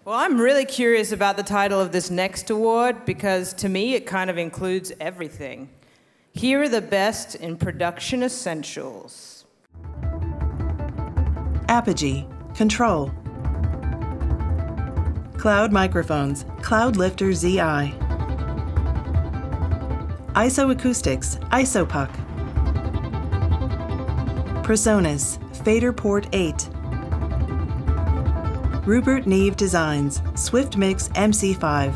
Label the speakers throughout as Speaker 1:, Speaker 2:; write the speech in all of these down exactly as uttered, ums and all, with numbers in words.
Speaker 1: Well, I'm really curious about the title of this next award because to me it kind of includes everything. Here are the best in production essentials.
Speaker 2: Apogee, control. Cloud microphones, Cloud Lifter Z I. Isoacoustics, IsoPuck. PreSonus, FaderPort eight. Rupert Neve Designs, Swift Mix M C five.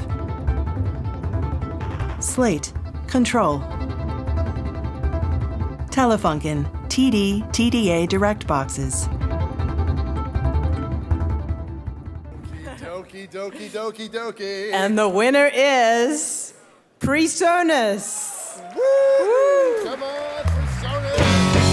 Speaker 2: Slate, control. Telefunken, T D, T D A direct boxes.
Speaker 3: Dokie, dokie, dokie, dokie.
Speaker 1: And the winner is PreSonus.
Speaker 3: Woo! Woo! Come on, PreSonus.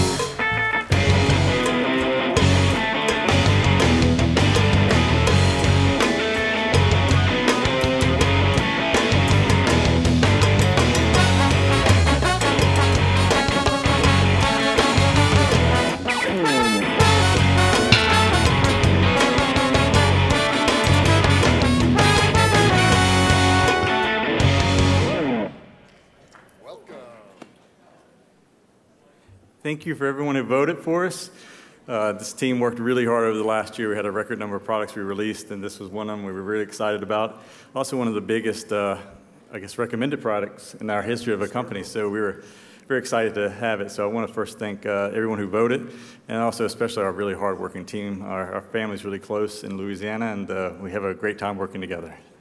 Speaker 4: Thank you for everyone who voted for us. Uh, this team worked really hard over the last year. We had a record number of products we released, and this was one of them we were really excited about. Also one of the biggest, uh, I guess, recommended products in our history of a company, so we were very excited to have it. So I want to first thank uh, everyone who voted, and also especially our really hard-working team. Our, our family's really close in Louisiana, and uh, we have a great time working together.